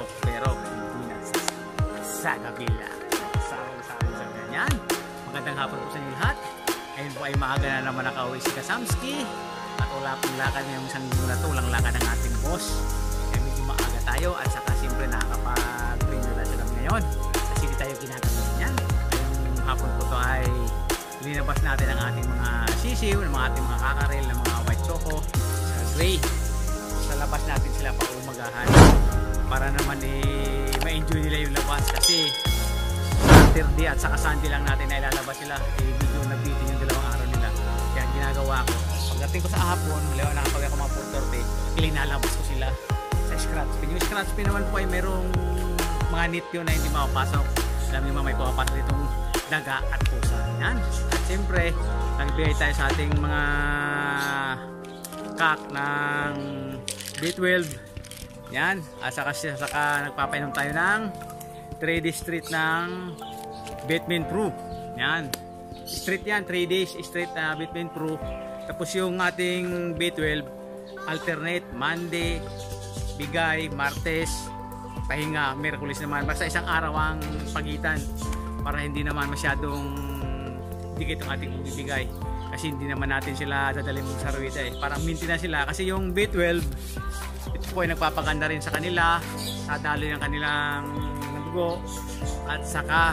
manok, pero hindi na sa kabila. Sarang-sarang sa ganyan. Magandang hapon po sa inyo lahat. Ngayon po ay maaga na naman nakauwi si Kasamski. At wala pong lakad ngayong isang linggo na ito. Walang lakad ng ating boss. Kaya medyo maaga tayo. At saka siyempre nakakapag-brindola sila ngayon. Kasi hindi tayo ginagawa niyan. Ngayong hapon po ito ay linabas natin ang ating mga sisiw, ng mga ating mga kakarel, ng mga white choco sa gray. Sa labas natin sila pa umagahan para naman ma-enjoy nila yung labas kasi Saturday at saka Sunday lang natin na ilalabas sila. Medyo nabitin yung dalawang araw nila. Kaya ang ginagawa ko, pagdating ko sa hapon, nakapag ako mga 4:30, ilinalabas ko sila sa scratch pin. Yung scratch pin naman po ay merong mga nit yun na hindi makapasok. Alam niyo may pumapasok itong daga at pusa. Yan. At siyempre, nagbigay tayo sa ating mga kak ng B12. Yan. At saka nagpapainom tayo ng 3D street ng Vitamin Pro. Yan. Street yan. 3 days street na Vitamin Pro. Tapos yung ating B12 alternate Monday, bigay, Martes, pahinga, Miyerkules naman. Basta isang araw ang pagitan para hindi naman masyadong dikit ang ating bibigay. Kasi hindi naman natin sila dadalhin sa Ruita Parang minti na sila. Kasi yung B12, ito po ay nagpapaganda rin sa kanila. Sa daloy ng kanilang dugo. At saka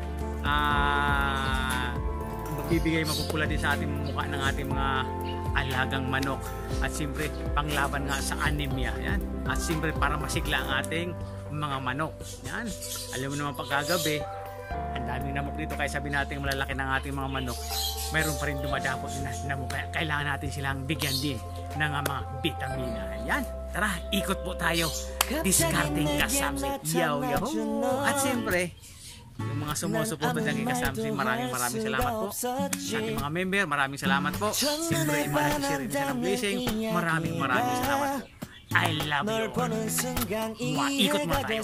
magbibigay mapupula din sa ating mukha ng ating mga alagang manok. At siyempre, panglaban nga sa anemia. Yan. At siyempre, para masigla ang ating mga manok. Yan. Alam mo naman pagkagabi, ang daming namok dito kaya sabi natin malalaki ng ating mga manok, mayroon pa rin dumadapot na namok kaya kailangan natin silang bigyan din ng mga vitamina. Yan, tara, ikot po tayo. Discarding Kasamsi. Yaw. At siyempre, yung mga sumusuporta dyan kay Kasamsi, maraming salamat po. Sa ating mga member, maraming salamat po. Siyempre, yung mga nag-share rin siya ng blessing, maraming salamat po. I love you. Ikot mo tayo.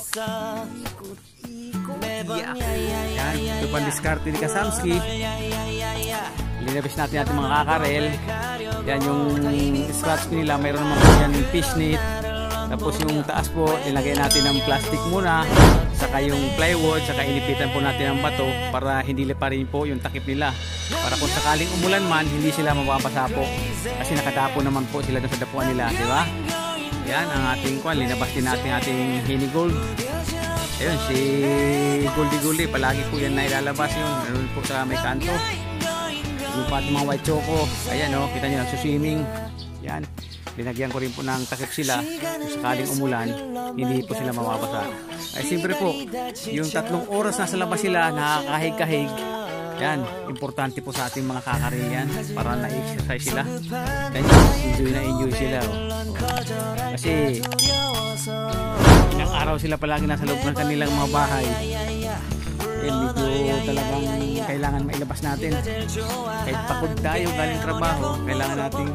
Yan, ito pang diskarte ni Kasamski. Linabis natin ating mga kakarel. Yan yung scratch nila, mayroon naman po yan fish net. Tapos yung taas po, nilagay natin ng plastic muna, saka yung plywood, saka inipitan po natin ang bato para hindi liparin po yung takip nila. Para kung sakaling umulan man, hindi sila mababasa po. Kasi nakatapo naman po sila sa dapuan nila, di ba? Yan ang ating kwan, linabas din natin ating Henny Gold. Ayun, si Goldie, palagi po yan na ilalabas yun. Meron po sa may kanto. Yung pa mga white choco. Ayan o, kita nyo, nagsuswimming. Yan, linagyan ko rin po ng takip sila. Kung sakaling umulan, hindi po sila mababasa. Ay siyempre po, yung 3 oras na sa labas sila, nakakahig-kahig. Yan, importante po sa ating mga kakaril yan para na-exercise sila. Yan, enjoy sila. Kasi ilang araw sila palagi nasa loob ng kanilang mga bahay. Medyo talagang kailangan mailabas natin. Kahit pagod tayo galing trabaho, kailangan nating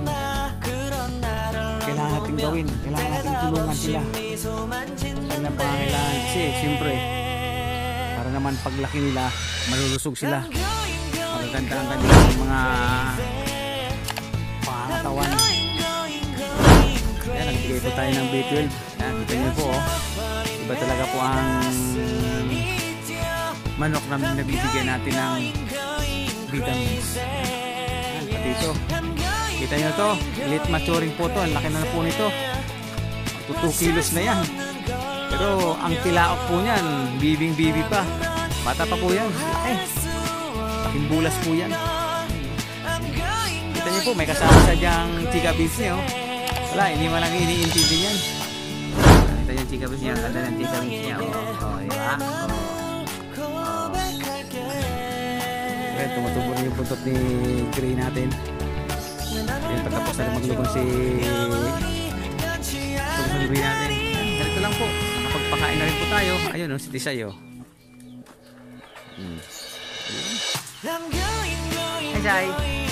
gawin. Kailangan nating tulungan sila. Kailangan pangangailangan kasi siyempre para naman paglaki nila malulusog sila. Magaganda ang kanilang mga pangatawan. Yan, nagbigay po tayo ng B12. Yan, kita nyo po iba talaga po ang manok na nabibigyan natin ng vitamins. Yan, pati ito kita nyo to, late maturing po to. Ang laki na po nito, 2 kilos na yan. Pero ang tilaok po nyan, bibing-bibi pa. Bata pa po yan. Laking bulas po yan. Kita niyo po, may kasama sa dyang chika beef niya. Wala, hindi mo lang iniintindi yan. Kita niyo chika beef niya. Ganda ng chika beef niya. Diba? Tumutubo rin yung puntot ni Gray natin. Pagkapos na maglugong si Gray natin. Ganito lang po. Nakapagpakain na rin po tayo. Ayun o, si Tisay o. Hey Jai.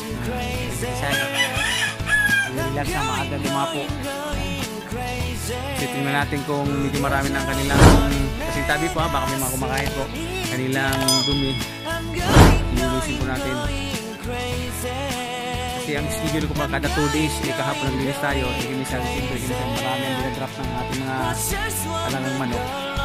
Relax na, maaga lumapo. Tingnan natin kung hindi marami ng kanilang kasing tabi po, baka may mga kumakain po. Kanilang dumi. Lilisin po natin. Kasi ang schedule ko pa kada 2 days, kahapon naglinis tayo. Minsan marami ang dinadrop ng ating mga alagang manok.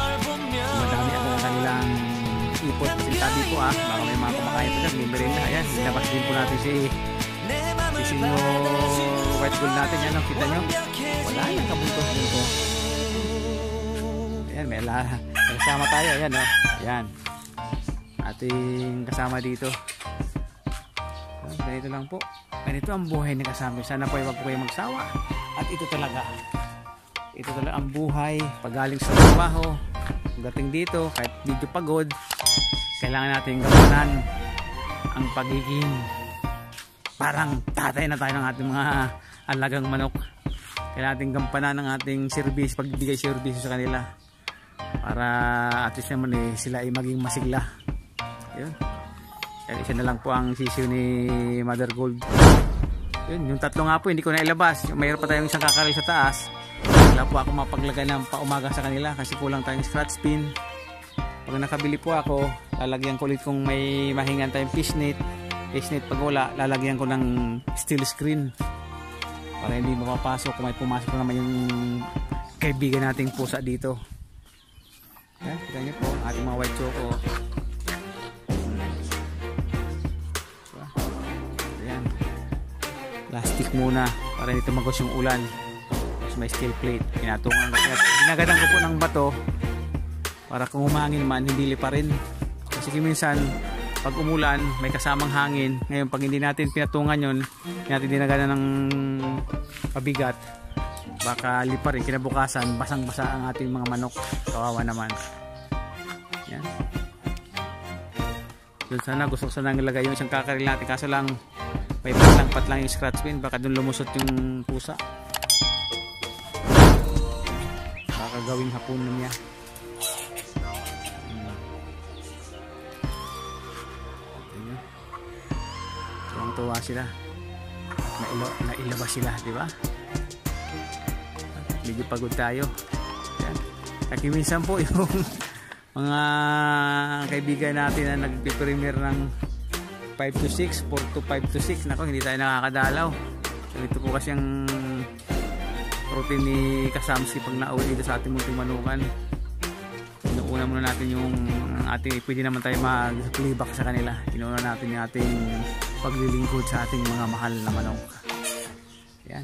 po baka may mga kumakain pa dyan, may merinda. Ayan, nilabas din po natin si Senior white gold natin. Yan, kita nyo, wala yung kabuntos-bunto. Ayan, may kasama tayo. Ayan, ayan, ating kasama dito. Ganito lang po, ganito ang buhay na kasama. Sana po ay wag po kayo magsawa. At ito talaga ang buhay pagaling sa trabaho. Pagdating dito, kahit medyo pagod, kailangan natin gampanan ang pagiging parang tatay na tayo ng ating mga alagang manok. Kailangan natin gampanan ang ating service, pagbibigay service sa kanila para at least naman sila ay maging masigla. Yun. Kaya isa na lang po ang sisiyo ni Mother Gold. Yun, yung tatlo nga po hindi ko na ilabas. Mayroon pa tayong isang kakaril sa taas. Wala po ako mapaglagay ng paumaga sa kanila kasi kulang tayong scratch pin. Pag nakabili po ako, lalagyan ko ulit kung may mahingan tayong fishnet. Pag wala, lalagyan ko ng steel screen para hindi mapapasok kung may pumasok naman yung kaibigan nating pusa dito. Yan, kita nyo po ating mga white choco. Ayan, plastic muna para hindi tumagos yung ulan. May steel plate, pinatungan ko, ginagadan ko po ng bato para kung umangin man hindi liparin kasi minsan pag umulan may kasamang hangin. Ngayon pag hindi natin pinatungan yun, hindi natin dinagadan ng pabigat, baka liparin, kinabukasan basang basa ang ating mga manok, kawawa naman. Yan, yun, sana gusto ko sana ilagay yung isang kakaril natin kaso lang may patlang yung scratch pin, baka dun lumusot yung pusa. Gawing hapunan niya. Tuwang-tuwa sila. Nailabas sila, di ba? Medyo pagod tayo. Yan. Kasi minsan po yung mga kaibigan natin na nagpipremiere ng 5 to 6, 4 to 5 to 6, nako hindi tayo nakakadalaw. So ito po kasi ang routine ni Kasamski pag nauwi dito sa ating munting manukan. Inuuna muna natin yung ating, pwede naman tayo mag-playback sa kanila. Inuuna natin yung ating paglilingkod sa ating mga mahal na manok. Yan.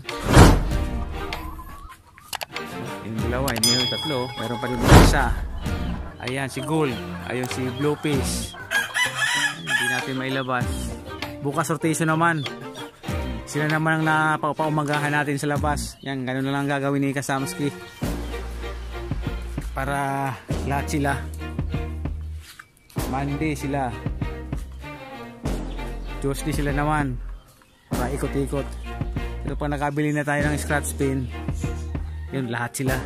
Yung dalawa, hindi yung tatlo. Meron pa rin isa. Ayan, si Gold. Ayun, si Bluefish. Hindi natin mailabas. Bukas rotation naman. Sila naman ang napaumagahan natin sa labas. Yan, ganun na lang gagawin ni Kasamski para lahat sila. Monday sila, Tuesday sila naman para ikot-ikot. Pero pag nakabili na tayo ng scratch pin, yun, lahat sila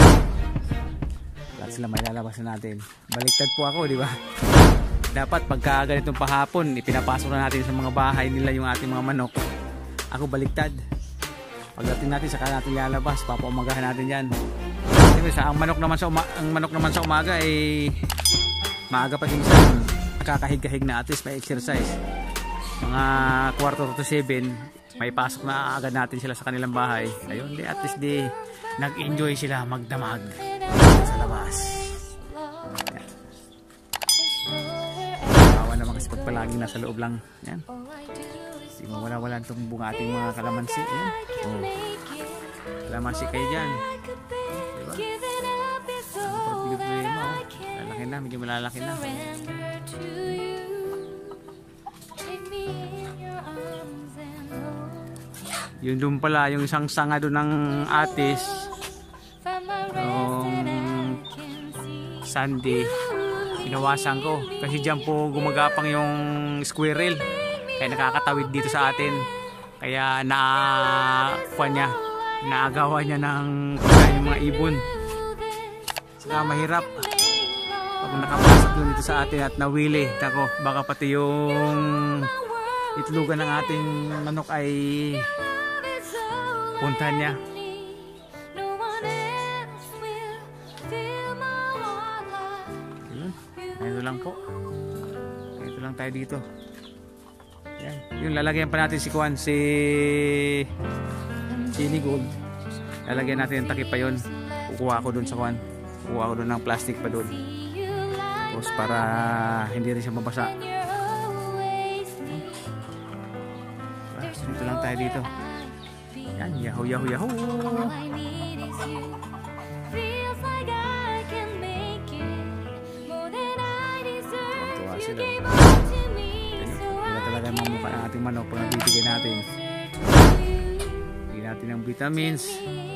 may lalabas na natin. Baliktad po ako, di ba? Dapat pagka ganitong pahapon, ipinapasok na natin sa mga bahay nila yung ating mga manok. Ako baliktad. Pagdating natin saka natin lalabas, papaumagahan natin yan. Ang manok naman sa umaga ay maaga pa din minsan nakakahig-kahig na, at least may exercise. Mga 6:45 may pasok na agad natin sila sa kanilang bahay. Ayun, at least nag-enjoy sila magdamag sa labas. Kawawa naman kasi pag palaging nasa loob lang. Yan. Hindi mawala-wala itong bunga ating mga kalamansi. Yan. Oh. Kalamansi kayo dyan. Diba? Ang problema. Lalaki na. Medyo malalaki na. Yun doon pala. Yung isang sanga doon ng atis. Sunday. Inawasan ko. Kasi dyan po gumagapang yung squirrel. Kaya nakakatawid dito sa atin. Kaya naagawa niya ng pagkain yung mga ibon. Saka mahirap pag nakapasok doon dito sa atin at nawili. Tako, baka pati yung itlugan ng ating manok ay puntahan niya. Ito lang po. Ito lang tayo dito. Yan. Yung lalagyan pa natin si Kwan, si Chini Gold. Lalagyan natin ng takip pa yun. Kukuha ko dun sa Kwan. Kukuha ko dun ng plastic pa dun. Tapos para hindi rin siya mabasa. Dito lang tayo dito. Yan, yahoo yahoo yahoo. Tuwa sila. Wala talaga yung mamukha ng ating manok pag nabibigay natin. Bigyan natin ng vitamins.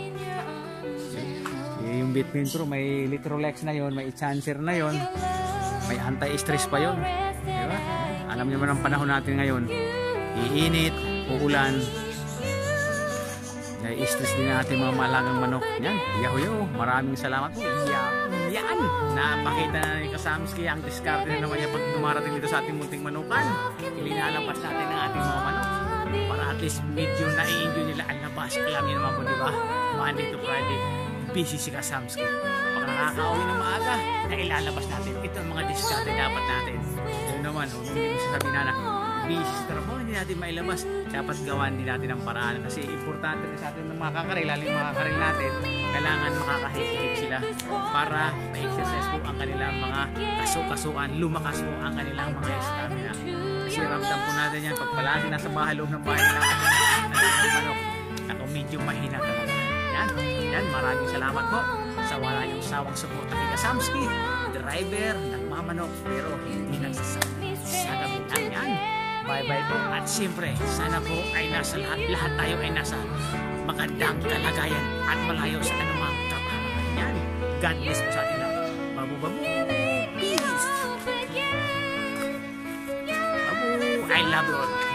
Yung Vitamin Pro, may Litrolex na yon, may Chancer na yon, may anti-stress pa yon, diba? Alam niyo man ang panahon natin ngayon, iinit, uulan, nai-stress din natin mga malagang manok. Yan, yaho-yaho, maraming salamat po. Yan, napakita na ni Kasamski ang diskarte na naman niya pag dumarating dito sa ating munting manukan. Ilinalapas natin ang ating mga manok para at least medyo na-i-enjoy nila ang labas. Alam niyo naman po, diba? Monday to Friday, busy si Kasamski. Pag nakaka-uwi ng maaga, na ilalabas natin. Ito ang mga diskarte dapat natin. Yun naman, hindi mo sasabihin na busy sa trabaho, hindi natin mailabas. Dapat gawan din natin ang paraan. Kasi importante rin sa atin ng mga kakaril, lalo yung mga kakaril natin, kailangan makakahigit sila para ma-exercise po ang kanilang mga kaso-kasuan, lumakas po ang kanilang mga stamina. Kasi ramdam po natin yan, pag palagi nasa bahay, loob ng bahay na manok, ako medyo mahina talaga. Yan, maraming salamat po sa wala yung sawang suporta kay Kasamski, driver, nagmamanok, pero hindi nagsasagabi lang yan. Bye-bye po. At siyempre, sana po ay nasa lahat tayo ay nasa magandang kalagayan at malayo sa anumang kapahamakan. Yan. God bless po sa atin lang. Babu-babu. Peace. Babu. I love you all.